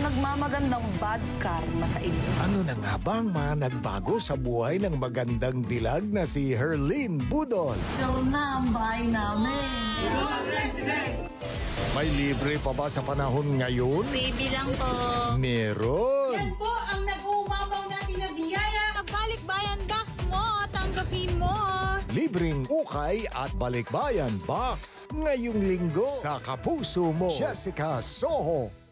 magmamagandang bad karma sa inyo. Ano na nga ba ang mga nagbago sa buhay ng magandang dilag na si Herlene Budol? Show na ang bahay namin. May libre pa ba sa panahon ngayon? Baby lang po. Meron! Yan po ang nag-uumapaw natin na biyaya. Balikbayan box mo, tanggapin mo. Libreng ukay at balikbayan box ngayong linggo sa Kapuso Mo. Jessica Soho.